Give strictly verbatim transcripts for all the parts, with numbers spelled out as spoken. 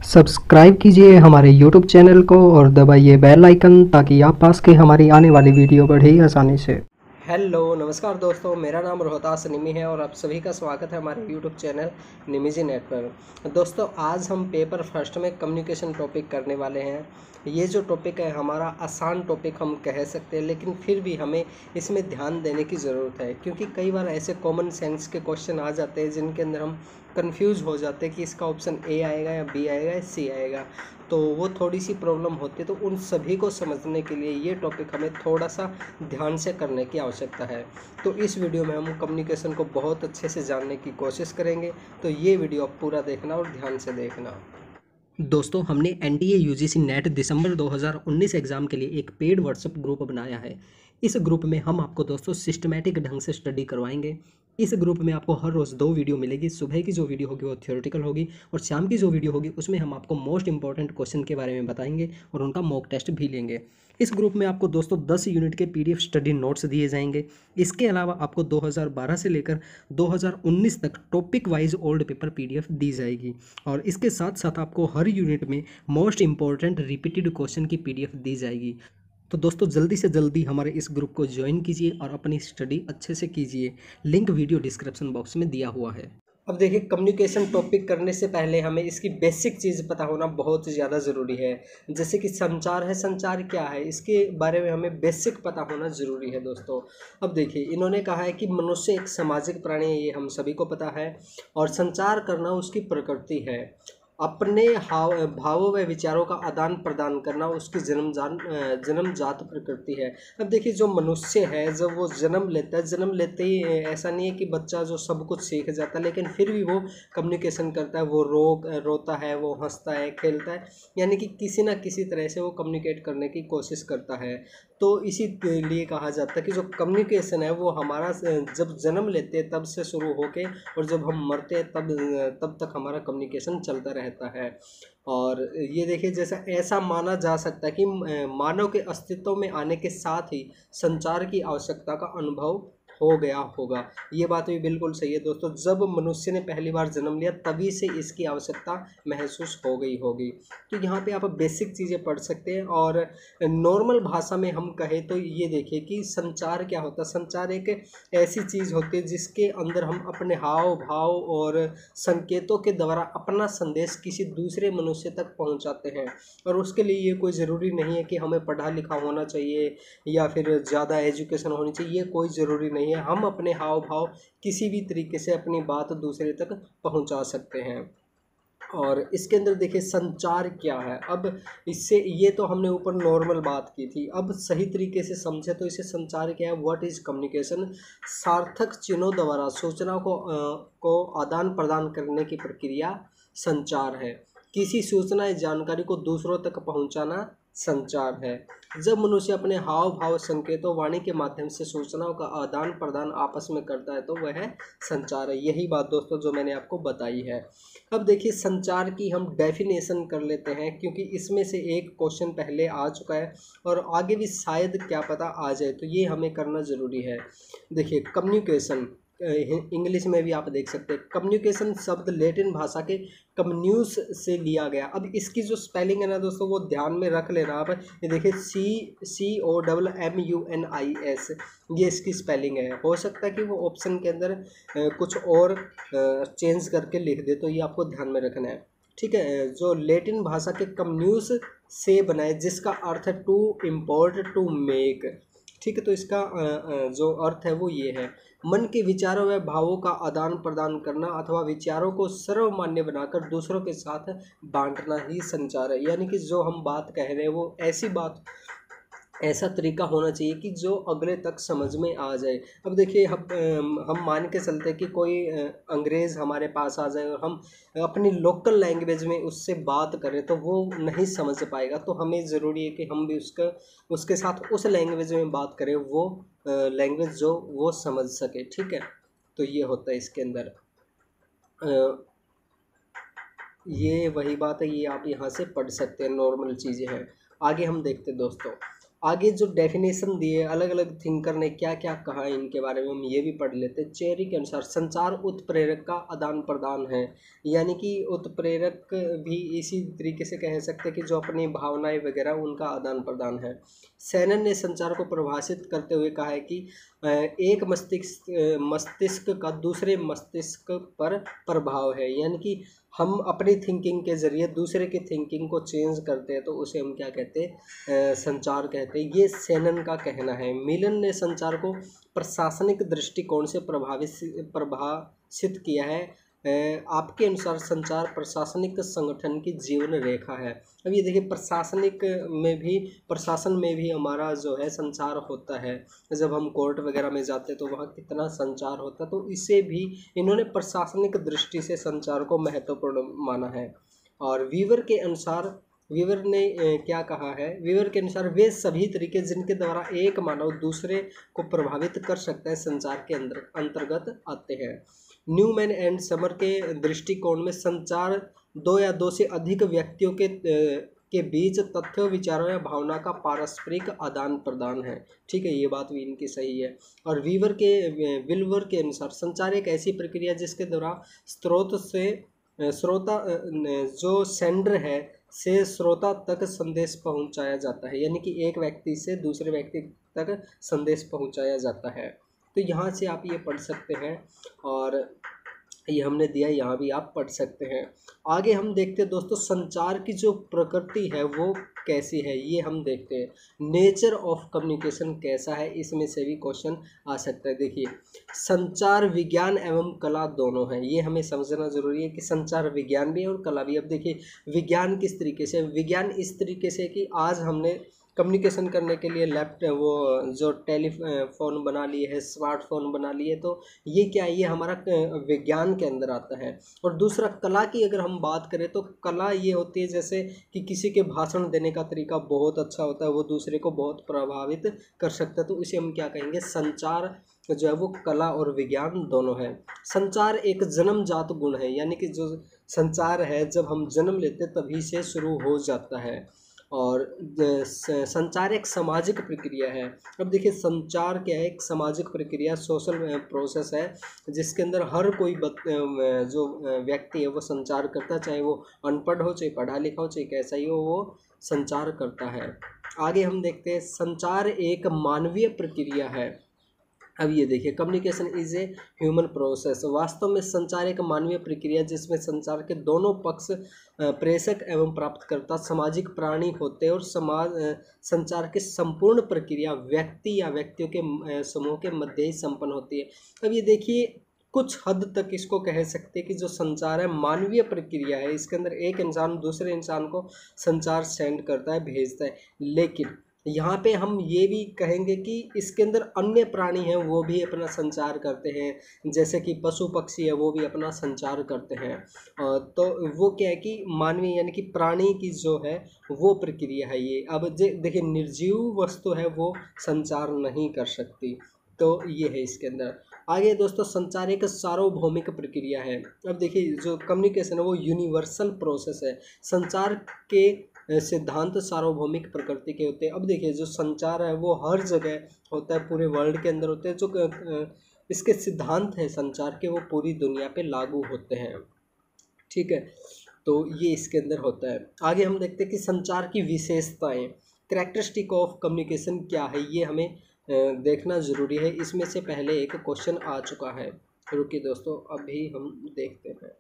Subscribe कीजिए हमारे YouTube channel को और दबाइए बेल आइकन ताकि आप पास के हमारी आने वाली वीडियो बढ़े आसानी से। हेलो नमस्कार दोस्तों, मेरा नाम रोहतास निमी है और आप सभी का स्वागत है हमारे यूट्यूब चैनल निमीजी नेट पर। दोस्तों, आज हम पेपर फर्स्ट में कम्युनिकेशन टॉपिक करने वाले हैं। ये जो टॉपिक है हमारा आसान टॉपिक हम कह सकते हैं, लेकिन फिर भी हमें इसमें ध्यान देने की ज़रूरत है, क्योंकि कई बार ऐसे कॉमन सेंस के क्वेश्चन आ जाते हैं जिनके अंदर हम कंफ्यूज हो जाते हैं कि इसका ऑप्शन ए आएगा या बी आएगा या सी आएगा। तो वो थोड़ी सी प्रॉब्लम होती है। तो उन सभी को समझने के लिए ये टॉपिक हमें थोड़ा सा ध्यान से करने की आवश्यकता है। तो इस वीडियो में हम कम्युनिकेशन को बहुत अच्छे से जानने की कोशिश करेंगे। तो ये वीडियो आप पूरा देखना और ध्यान से देखना। दोस्तों, हमने N D A U G C NET दिसंबर दो हज़ार उन्नीस एग्ज़ाम के लिए एक पेड व्हाट्सएप ग्रुप बनाया है। इस ग्रुप में हम आपको दोस्तों सिस्टमेटिक ढंग से स्टडी करवाएंगे। इस ग्रुप में आपको हर रोज़ दो वीडियो मिलेगी। सुबह की जो वीडियो होगी वो थ्योरेटिकल होगी और शाम की जो वीडियो होगी उसमें हम आपको मोस्ट इंपॉर्टेंट क्वेश्चन के बारे में बताएंगे और उनका मॉक टेस्ट भी लेंगे। इस ग्रुप में आपको दोस्तों दस यूनिट के P D F study notes दिए जाएंगे। इसके अलावा आपको दो हज़ार बारह से लेकर दो हज़ार उन्नीस तक topic wise old paper P D F दी जाएगी और इसके साथ साथ आपको हर यूनिट में मोस्ट इंपॉर्टेंट रिपीटेड क्वेश्चन की पी डी एफ दी जाएगी। तो दोस्तों, जल्दी से जल्दी हमारे इस ग्रुप को ज्वाइन कीजिए और अपनी स्टडी अच्छे से कीजिए। लिंक वीडियो डिस्क्रिप्शन बॉक्स में दिया हुआ है। अब देखिए, कम्युनिकेशन टॉपिक करने से पहले हमें इसकी बेसिक चीज़ पता होना बहुत ज़्यादा ज़रूरी है। जैसे कि संचार है, संचार क्या है, इसके बारे में हमें बेसिक पता होना ज़रूरी है दोस्तों। अब देखिए, इन्होंने कहा है कि मनुष्य एक सामाजिक प्राणी है, ये हम सभी को पता है, और संचार करना उसकी प्रकृति है। अपने हाव भावों व विचारों का आदान प्रदान करना उसकी जन्मजान जन्मजात प्रकृति है। अब देखिए, जो मनुष्य है जब वो जन्म लेता है, जन्म लेते ही ऐसा नहीं है कि बच्चा जो सब कुछ सीख जाता है, लेकिन फिर भी वो कम्युनिकेशन करता है। वो रो रोता है, वो हंसता है, खेलता है, यानी कि किसी ना किसी तरह से वो कम्युनिकेट करने की कोशिश करता है। तो इसी लिए कहा जाता है कि जो कम्युनिकेशन है वो हमारा जब जन्म लेते हैं तब से शुरू होके और जब हम मरते हैं तब तब तक हमारा कम्युनिकेशन चलता रहता है। और ये देखिए, जैसा ऐसा माना जा सकता है कि मानव के अस्तित्व में आने के साथ ही संचार की आवश्यकता का अनुभव हो गया होगा। ये बात भी बिल्कुल सही है दोस्तों। जब मनुष्य ने पहली बार जन्म लिया तभी से इसकी आवश्यकता महसूस हो गई होगी। तो यहाँ पे आप बेसिक चीज़ें पढ़ सकते हैं। और नॉर्मल भाषा में हम कहें तो ये देखिए कि संचार क्या होता है। संचार एक ऐसी चीज़ होती है जिसके अंदर हम अपने हाव भाव और संकेतों के द्वारा अपना संदेश किसी दूसरे मनुष्य तक पहुँचाते हैं। और उसके लिए ये कोई ज़रूरी नहीं है कि हमें पढ़ा लिखा होना चाहिए या फिर ज़्यादा एजुकेशन होनी चाहिए, ये कोई ज़रूरी नहीं है। हम अपने हाव भाव किसी भी तरीके से अपनी बात दूसरे तक पहुंचा सकते हैं। और इसके अंदर देखिए, संचार क्या है। अब इससे ये तो हमने ऊपर नॉर्मल बात की थी, अब सही तरीके से समझे तो इसे संचार क्या है। What is communication? सार्थक चिन्हों द्वारा सूचना को आ, को आदान प्रदान करने की प्रक्रिया संचार है। किसी सूचना या जानकारी को दूसरों तक पहुंचाना संचार है। जब मनुष्य अपने हाव भाव संकेतों वाणी के माध्यम से सूचनाओं का आदान प्रदान आपस में करता है तो वह संचार है। यही बात दोस्तों जो मैंने आपको बताई है। अब देखिए, संचार की हम डेफिनेशन कर लेते हैं, क्योंकि इसमें से एक क्वेश्चन पहले आ चुका है और आगे भी शायद क्या पता आ जाए, तो ये हमें करना ज़रूरी है। देखिए, कम्युनिकेशन इंग्लिश में भी आप देख सकते हैं। कम्युनिकेशन शब्द लैटिन भाषा के कम्युन्यूस से लिया गया। अब इसकी जो स्पेलिंग है ना दोस्तों, वो ध्यान में रख लेना आप। ये देखिए, C C O double M U N I S, ये इसकी स्पेलिंग है। हो सकता है कि वो ऑप्शन के अंदर कुछ और चेंज करके लिख दे, तो ये आपको ध्यान में रखना है, ठीक है। जो लैटिन भाषा के कम्युन्यूस से बनाए, जिसका अर्थ है टू इम्पोर्ट, टू मेक, ठीक है। तो इसका जो अर्थ है वो ये है, मन के विचारों व भावों का आदान प्रदान करना अथवा विचारों को सर्वमान्य बनाकर दूसरों के साथ बांटना ही संचार है। यानी कि जो हम बात कह रहे हैं वो ऐसी बात, ऐसा तरीका होना चाहिए कि जो अगले तक समझ में आ जाए। अब देखिए, हम हम मान के चलते कि कोई अंग्रेज़ हमारे पास आ जाए और हम अपनी लोकल लैंग्वेज में उससे बात करें तो वो नहीं समझ पाएगा। तो हमें ज़रूरी है कि हम भी उसका उसके साथ उस लैंग्वेज में बात करें, वो लैंग्वेज जो वो समझ सके, ठीक है। तो ये होता है इसके अंदर। ये वही बात है, ये आप यहाँ से पढ़ सकते हैं, नॉर्मल चीज़ें हैं। आगे हम देखते हैं दोस्तों। आगे जो डेफिनेशन दिए अलग अलग थिंकर ने क्या क्या कहा है इनके बारे में हम ये भी पढ़ लेते हैं। चेरी के अनुसार संचार उत्प्रेरक का आदान प्रदान है, यानी कि उत्प्रेरक भी इसी तरीके से कह सकते हैं कि जो अपनी भावनाएं वगैरह उनका आदान प्रदान है। सैनन ने संचार को परिभाषित करते हुए कहा है कि एक मस्तिष्क मस्तिष्क का दूसरे मस्तिष्क पर प्रभाव है, यानी कि हम अपनी थिंकिंग के ज़रिए दूसरे की थिंकिंग को चेंज करते हैं तो उसे हम क्या कहते हैं, संचार कहते हैं। ये सैनन का कहना है। मिलन ने संचार को प्रशासनिक दृष्टिकोण से प्रभावित प्रभाषित किया है। आपके अनुसार संचार प्रशासनिक संगठन की जीवन रेखा है। अब ये देखिए प्रशासनिक में भी प्रशासन में भी हमारा जो है संचार होता है। जब हम कोर्ट वगैरह में जाते हैं तो वहाँ कितना संचार होता है, तो इसे भी इन्होंने प्रशासनिक दृष्टि से संचार को महत्वपूर्ण माना है। और वीवर के अनुसार वीवर ने क्या कहा है, वीवर के अनुसार वे सभी तरीके जिनके द्वारा एक मानव दूसरे को प्रभावित कर सकता है संचार के अंदर अंतर्गत आते हैं। न्यूमैन एंड समर के दृष्टिकोण में संचार दो या दो से अधिक व्यक्तियों के के बीच तथ्यों, विचारों या भावना का पारस्परिक आदान प्रदान है। ठीक है, ये बात भी इनकी सही है। और वीवर के विल्वर के अनुसार संचार एक ऐसी प्रक्रिया जिसके द्वारा स्रोत से श्रोता जो सेंडर है से श्रोता तक संदेश पहुंचाया जाता है, यानी कि एक व्यक्ति से दूसरे व्यक्ति तक संदेश पहुंचाया जाता है। तो यहाँ से आप ये पढ़ सकते हैं और ये हमने दिया, यहाँ भी आप पढ़ सकते हैं। आगे हम देखते हैं दोस्तों संचार की जो प्रकृति है वो कैसी है, ये हम देखते हैं। नेचर ऑफ कम्युनिकेशन कैसा है, इसमें से भी क्वेश्चन आ सकता है। देखिए संचार विज्ञान एवं कला दोनों है, ये हमें समझना जरूरी है कि संचार विज्ञान भी है और कला भी। अब देखिए विज्ञान किस तरीके से, विज्ञान इस तरीके से कि आज हमने कम्युनिकेशन करने के लिए लैपटॉप वो जो टेलीफोन बना लिए है, स्मार्टफोन बना लिए, तो ये क्या है, ये हमारा विज्ञान के अंदर आता है। और दूसरा कला की अगर हम बात करें तो कला ये होती है जैसे कि किसी के भाषण देने का तरीका बहुत अच्छा होता है, वो दूसरे को बहुत प्रभावित कर सकता है, तो इसे हम क्या कहेंगे, संचार जो है वो कला और विज्ञान दोनों है। संचार एक जन्मजात गुण है, यानी कि जो संचार है जब हम जन्म लेते तभी से शुरू हो जाता है। और संचार एक सामाजिक प्रक्रिया है। अब देखिए संचार क्या है, एक सामाजिक प्रक्रिया, सोशल प्रोसेस है जिसके अंदर हर कोई जो व्यक्ति है वो संचार करता है, चाहे वो अनपढ़ हो, चाहे पढ़ा लिखा हो, चाहे कैसा ही हो, वो संचार करता है। आगे हम देखते हैं संचार एक मानवीय प्रक्रिया है। अब ये देखिए communication is a human process. वास्तव में संचार एक मानवीय प्रक्रिया जिसमें संचार के दोनों पक्ष प्रेषक एवं प्राप्तकर्ता सामाजिक प्राणी होते हैं और समाज संचार की संपूर्ण प्रक्रिया व्यक्ति या व्यक्तियों के समूह के मध्य ही संपन्न होती है। अब ये देखिए कुछ हद तक इसको कह सकते हैं कि जो संचार है मानवीय प्रक्रिया है, इसके अंदर एक इंसान दूसरे इंसान को संचार सेंड करता है, भेजता है। लेकिन यहाँ पे हम ये भी कहेंगे कि इसके अंदर अन्य प्राणी हैं वो भी अपना संचार करते हैं, जैसे कि पशु पक्षी है वो भी अपना संचार करते हैं। तो वो क्या है कि मानवीय यानी कि प्राणी की जो है वो प्रक्रिया है ये। अब देखिए निर्जीव वस्तु है वो संचार नहीं कर सकती, तो ये है इसके अंदर। आगे दोस्तों संचार एक सार्वभौमिक प्रक्रिया है। अब देखिए जो कम्युनिकेशन है वो यूनिवर्सल प्रोसेस है। संचार के सिद्धांत सार्वभौमिक प्रकृति के होते हैं। अब देखिए जो संचार है वो हर जगह होता है, पूरे वर्ल्ड के अंदर होते हैं। जो इसके सिद्धांत हैं संचार के वो पूरी दुनिया पे लागू होते हैं। ठीक है, तो ये इसके अंदर होता है। आगे हम देखते हैं कि संचार की विशेषताएं, कैरेक्टरिस्टिक ऑफ कम्युनिकेशन क्या है, ये हमें देखना ज़रूरी है। इसमें से पहले एक क्वेश्चन आ चुका है, रुकिए दोस्तों अभी हम देखते हैं।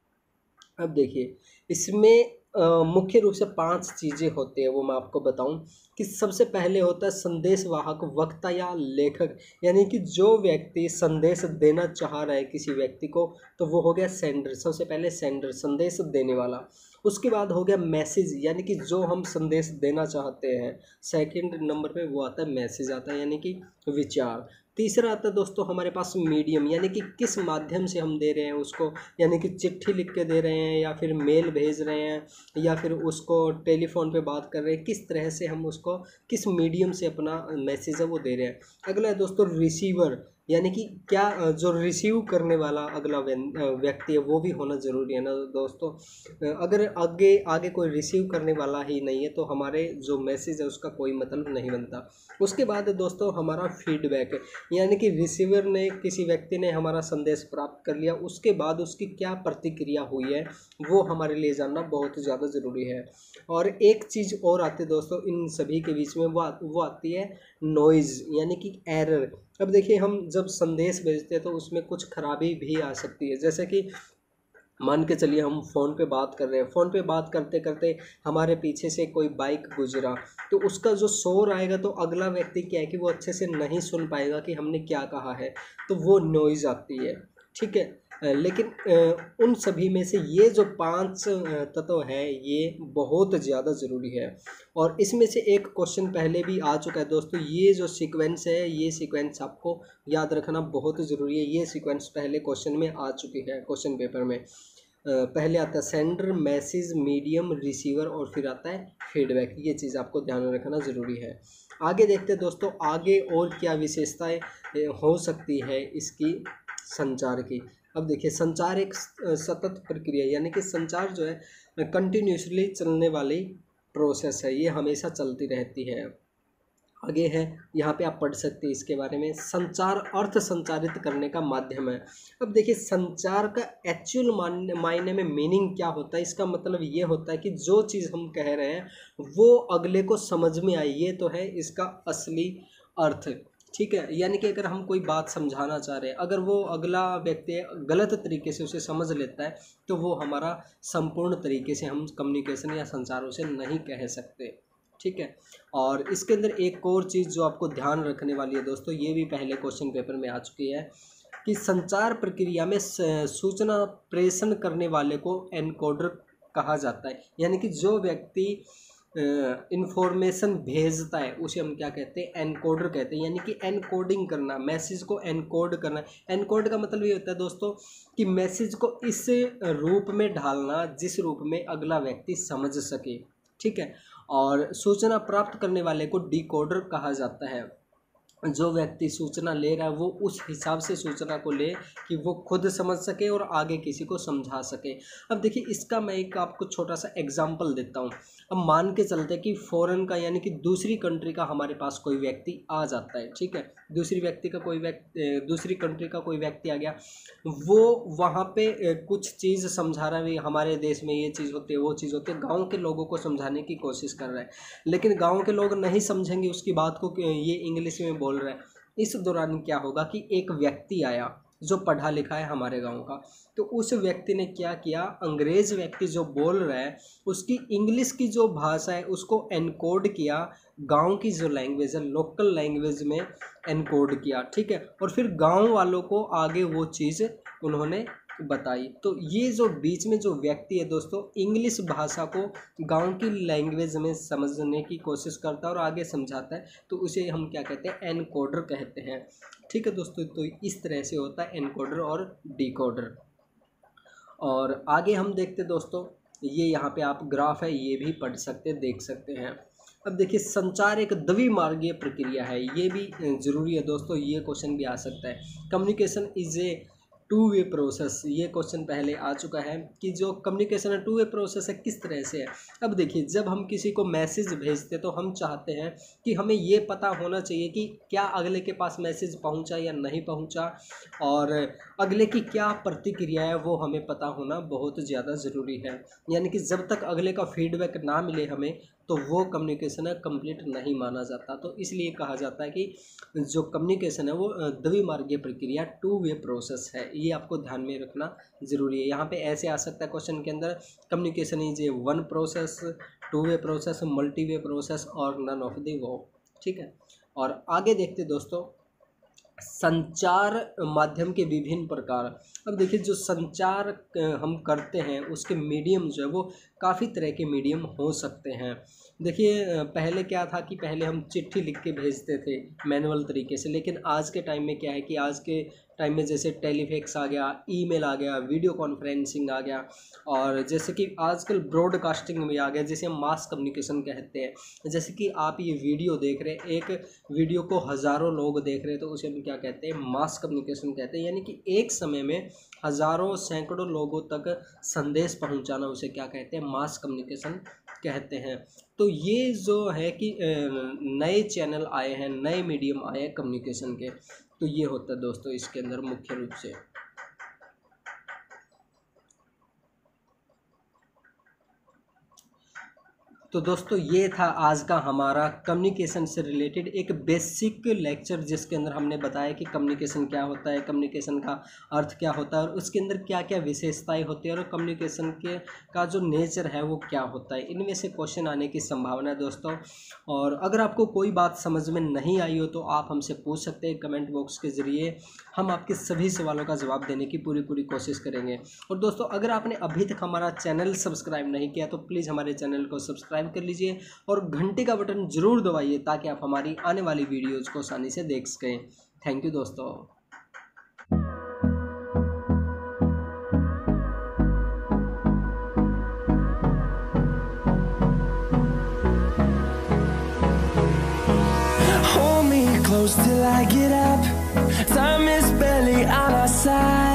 अब देखिए इसमें मुख्य रूप से पांच चीज़ें होती है, वो मैं आपको बताऊं कि सबसे पहले होता है संदेशवाहक, वक्ता या लेखक, यानी कि जो व्यक्ति संदेश देना चाह रहा है किसी व्यक्ति को तो वो हो गया सेंडर। सबसे पहले सेंडर संदेश देने वाला। उसके बाद हो गया मैसेज, यानी कि जो हम संदेश देना चाहते हैं। सेकंड नंबर पे वो आता है मैसेज आता है, यानी कि विचार। तीसरा आता है दोस्तों हमारे पास मीडियम, यानी कि किस माध्यम से हम दे रहे हैं उसको, यानी कि चिट्ठी लिख के दे रहे हैं या फिर मेल भेज रहे हैं या फिर उसको टेलीफोन पे बात कर रहे हैं, किस तरह से हम उसको किस मीडियम से अपना मैसेज है वो दे रहे हैं। अगला है दोस्तों रिसीवर, यानी कि क्या अ, जो रिसीव करने वाला अगला व्यन- अ, व्यक्ति है वो भी होना ज़रूरी है ना दोस्तों। अ, अगर आगे आगे कोई रिसीव करने वाला ही नहीं है तो हमारे जो मैसेज है उसका कोई मतलब नहीं बनता। उसके बाद है दोस्तों हमारा फीडबैक, यानी कि रिसीवर ने, किसी व्यक्ति ने हमारा संदेश प्राप्त कर लिया, उसके बाद उसकी क्या प्रतिक्रिया हुई है वो हमारे लिए जानना बहुत ज़्यादा ज़रूरी है। और एक चीज़ और आती है दोस्तों इन सभी के बीच में, वो आ- वो आती है नॉइज़, यानी कि एरर। अब देखिए हम जब संदेश भेजते हैं तो उसमें कुछ खराबी भी आ सकती है, जैसे कि मान के चलिए हम फ़ोन पे बात कर रहे हैं, फ़ोन पे बात करते करते हमारे पीछे से कोई बाइक गुजरा, तो उसका जो शोर आएगा तो अगला व्यक्ति क्या है कि वो अच्छे से नहीं सुन पाएगा कि हमने क्या कहा है, तो वो नॉइज़ आती है। ठीक है। अ, लेकिन अ, उन सभी में से ये जो पांच अ, तत्व है ये बहुत ज़्यादा ज़रूरी है। और इसमें से एक क्वेश्चन पहले भी आ चुका है दोस्तों, ये जो सीक्वेंस है ये सीक्वेंस आपको याद रखना बहुत ज़रूरी है। ये सीक्वेंस पहले क्वेश्चन में आ चुकी है, क्वेश्चन पेपर में। अ, पहले आता है सेंडर, मैसेज, मीडियम, रिसीवर और फिर आता है फीडबैक। ये चीज़ आपको ध्यान में रखना ज़रूरी है। आगे देखते हैं दोस्तों, आगे और क्या विशेषताएं अ, हो सकती है इसकी संचार की। अब देखिए संचार एक स- सतत प्रक्रिया, यानी कि संचार जो है कंटिन्यूसली चलने वाली प्रोसेस है, ये हमेशा चलती रहती है। आगे है, यहाँ पे आप पढ़ सकते हैं इसके बारे में, संचार अर्थ संचारित करने का माध्यम है। अब देखिए संचार का एक्चुअल मायने में मीनिंग क्या होता है, इसका मतलब ये होता है कि जो चीज़ हम कह रहे हैं वो अगले को समझ में आई, ये तो है इसका असली अर्थ। ठीक है, यानी कि अगर हम कोई बात समझाना चाह रहे हैं, अगर वो अगला व्यक्ति गलत तरीके से उसे समझ लेता है तो वो हमारा संपूर्ण तरीके से हम कम्युनिकेशन या संचार उसे नहीं कह सकते। ठीक है। और इसके अंदर एक और चीज़ जो आपको ध्यान रखने वाली है दोस्तों, ये भी पहले क्वेश्चन पेपर में आ चुकी है कि संचार प्रक्रिया में स- सूचना प्रेषण करने वाले को एनकोडर कहा जाता है। यानी कि जो व्यक्ति इंफॉर्मेशन भेजता है उसे हम क्या कहते हैं, एनकोडर कहते हैं। यानी कि एनकोडिंग करना, मैसेज को एनकोड करना। एनकोड का मतलब ये होता है दोस्तों कि मैसेज को इस रूप में ढालना जिस रूप में अगला व्यक्ति समझ सके। ठीक है। और सूचना प्राप्त करने वाले को डिकोडर कहा जाता है। जो व्यक्ति सूचना ले रहा है वो उस हिसाब से सूचना को ले कि वो खुद समझ सके और आगे किसी को समझा सके। अब देखिए इसका मैं एक आपको छोटा सा एग्जांपल देता हूँ। अब मान के चलते हैं कि फॉरेन का, यानी कि दूसरी कंट्री का हमारे पास कोई व्यक्ति आ जाता है। ठीक है, दूसरी व्यक्ति का कोई व्यक्ति दूसरी कंट्री का कोई व्यक्ति आ गया, वो वहाँ पे अ, कुछ चीज़ समझा रहा है, हमारे देश में ये चीज़ होती है वो चीज़ होती है, गाँव के लोगों को समझाने की कोशिश कर रहा है, लेकिन गाँव के लोग नहीं समझेंगे उसकी बात को, कि ये इंग्लिश में बोल रहा है। इस दौरान क्या होगा कि एक व्यक्ति आया जो पढ़ा लिखा है हमारे गांव का, तो उस व्यक्ति ने क्या किया, अंग्रेज व्यक्ति जो बोल रहा है उसकी इंग्लिश की जो भाषा है उसको एनकोड किया, गांव की जो लैंग्वेज है लोकल लैंग्वेज में एनकोड किया। ठीक है, और फिर गांव वालों को आगे वो चीज़ उन्होंने बताई। तो ये जो बीच में जो व्यक्ति है दोस्तों इंग्लिश भाषा को गांव की लैंग्वेज में समझने की कोशिश करता है और आगे समझाता है, तो उसे हम क्या कहते हैं, एनकोडर कहते हैं। ठीक है दोस्तों, तो इस तरह से होता है एनकोडर और डिकोडर। और आगे हम देखते दोस्तों, ये यहाँ पे आप ग्राफ है ये भी पढ़ सकते देख सकते हैं। अब देखिए संचार एक द्विमार्गीय प्रक्रिया है, ये भी ज़रूरी है दोस्तों, ये क्वेश्चन भी आ सकता है। Communication is a two way process, ये क्वेश्चन पहले आ चुका है कि जो कम्युनिकेशन है टू वे प्रोसेस है, किस तरह से है। अब देखिए जब हम किसी को मैसेज भेजते तो हम चाहते हैं कि हमें ये पता होना चाहिए कि क्या अगले के पास मैसेज पहुंचा या नहीं पहुंचा, और अगले की क्या प्रतिक्रिया है वो हमें पता होना बहुत ज़्यादा ज़रूरी है। यानी कि जब तक अगले का फीडबैक ना मिले हमें तो वो कम्युनिकेशन है कंप्लीट नहीं माना जाता। तो इसलिए कहा जाता है कि जो कम्युनिकेशन है वो द्विमार्गीय प्रक्रिया, टू वे प्रोसेस है, ये आपको ध्यान में रखना ज़रूरी है। यहाँ पे ऐसे आ सकता है क्वेश्चन के अंदर, communication is a one process, two way process, multi way process और नन ऑफ द वो। ठीक है। और आगे देखते दोस्तों, संचार माध्यम के विभिन्न प्रकार। अब देखिए जो संचार हम करते हैं उसके मीडियम जो है वो काफ़ी तरह के मीडियम हो सकते हैं। देखिए पहले क्या था कि पहले हम चिट्ठी लिख के भेजते थे मैनुअल तरीके से, लेकिन आज के टाइम में क्या है कि आज के टाइम में जैसे टेलीफैक्स आ गया, ईमेल आ गया, वीडियो कॉन्फ्रेंसिंग आ गया, और जैसे कि आजकल ब्रॉडकास्टिंग भी आ गया जिसे हम मास कम्युनिकेशन कहते हैं। जैसे कि आप ये वीडियो देख रहे हैं, एक वीडियो को हज़ारों लोग देख रहे हैं तो उसे हम क्या कहते हैं, मास कम्युनिकेशन कहते हैं। यानी कि एक समय में हज़ारों सैकड़ों लोगों तक संदेश पहुंचाना, उसे क्या कहते हैं, मास कम्युनिकेशन कहते हैं। तो ये जो है कि नए चैनल आए हैं, नए मीडियम आए हैं कम्युनिकेशन के, तो ये होता है दोस्तों इसके अंदर मुख्य रूप से। तो दोस्तों ये था आज का हमारा कम्युनिकेशन से रिलेटेड एक बेसिक लेक्चर, जिसके अंदर हमने बताया कि कम्युनिकेशन क्या होता है, कम्युनिकेशन का अर्थ क्या होता है और उसके अंदर क्या क्या विशेषताएं होती है और कम्युनिकेशन के का जो नेचर है वो क्या होता है। इनमें से क्वेश्चन आने की संभावना है दोस्तों। और अगर आपको कोई बात समझ में नहीं आई हो तो आप हमसे पूछ सकते हैं कमेंट बॉक्स के ज़रिए, हम आपके सभी सवालों का जवाब देने की पूरी पूरी कोशिश करेंगे। और दोस्तों अगर आपने अभी तक हमारा चैनल सब्सक्राइब नहीं किया तो प्लीज़ हमारे चैनल को सब्सक्राइब कर लीजिए और घंटे का बटन जरूर दबाइए ताकि आप हमारी आने वाली वीडियोज़ को आसानी से देख सकें। थैंक यू दोस्तों। Hold me close till I get up. Time is barely on our side.